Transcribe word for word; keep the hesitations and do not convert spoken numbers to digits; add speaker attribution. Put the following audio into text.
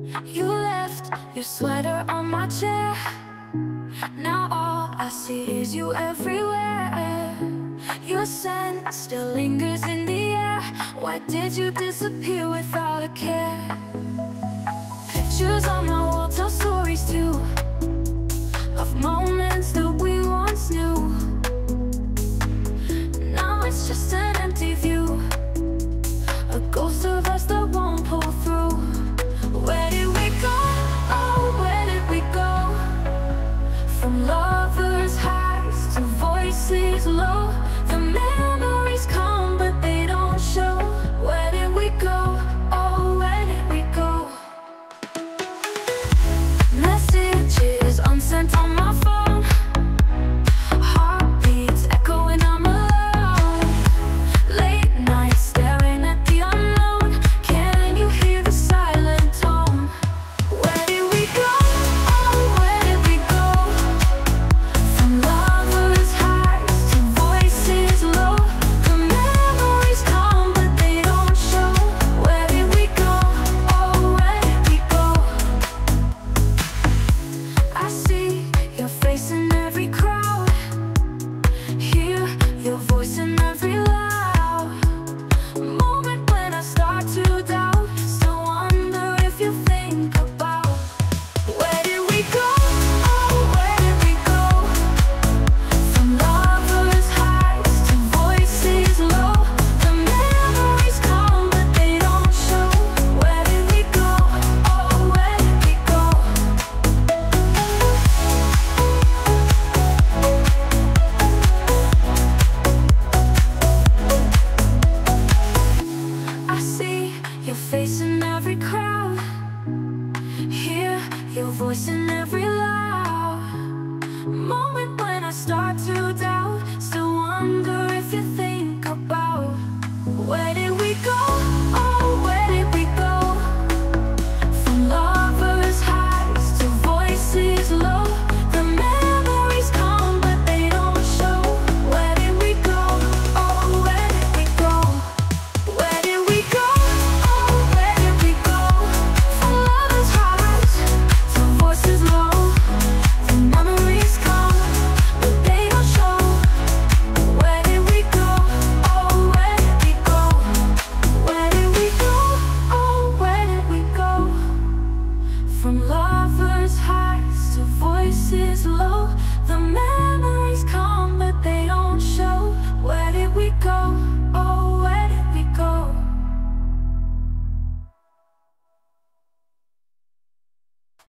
Speaker 1: You left your sweater on my chair. Now all I see is you everywhere. Your scent still lingers in the air. Why did you disappear without a care? Pictures on my wall tell stories too, of moments that we once knew. Now it's just an empty view, a ghost of us that won't pull through. Where did we go? Oh, where did we go? From lovers' highs to voices low, the memories come but they don't show. Where did we go? Oh, where did we go? Messages unsent on my phone, heartbeats echoing, I'm alone. Late nights staring at the unknown. Can you hear the silent tone? Where did we go? Oh, where did we go? From lovers' highs to voices low, the memories come but they don't show. Where did we go? Oh, where did we go? I see your face in every crowd, hear your voice in every loud moment when I start to doubt. Still wonder if you think about where did we go? Oh, where did we go? From lovers' highs to voices low, the memories come but they don't show. Where did we go? Oh, where did we go? I see your face in every crowd, hear your voice in every loud moment when I start to